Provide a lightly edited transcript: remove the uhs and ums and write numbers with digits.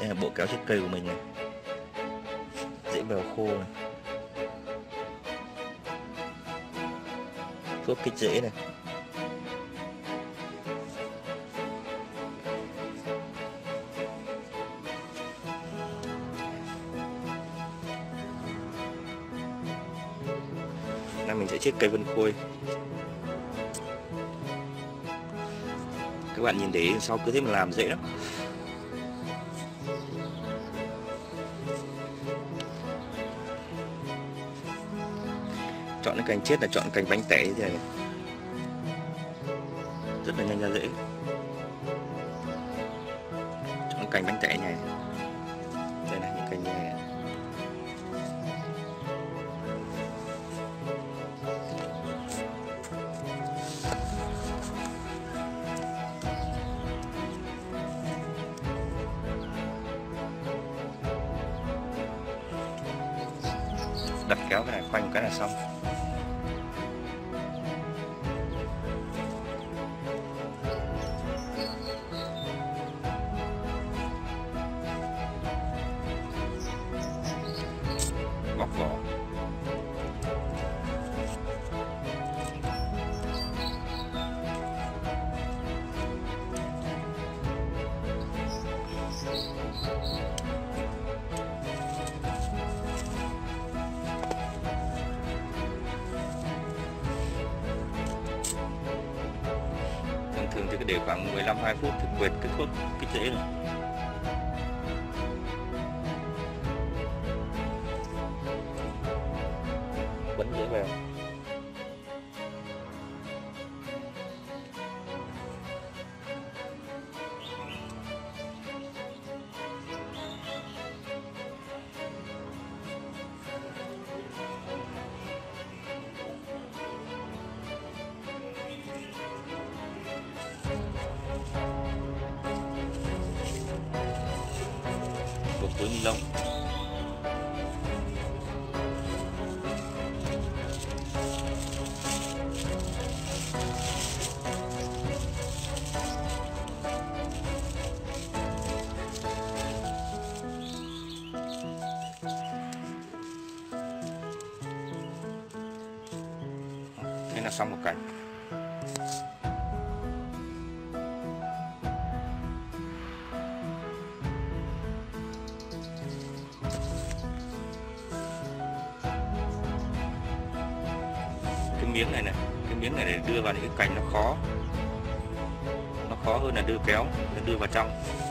Đây là bộ kéo trên cây của mình này, dễ bèo khô này, thuốc kích rễ này. Now mình sẽ chiết cây vân khôi. Các bạn nhìn để sau cứ thế mà làm dễ lắm. Chọn cái cành chết là chọn cành bánh tẻ như thế này, rất là nhanh ra rễ. Chọn cành bánh tẻ này, đây là những cành này. Đặt kéo cái này quanh cái là xong. Bóc vỏ. Thường thì cứ để khoảng 15-20 phút thì quệt cái thuốc kích rễ này. Vẫn dễ bèo. Một túi ni lông. Thế là xong một cành. Cái miếng này này, cái miếng này để đưa vào những cái cành nó khó hơn là đưa kéo, đưa vào trong.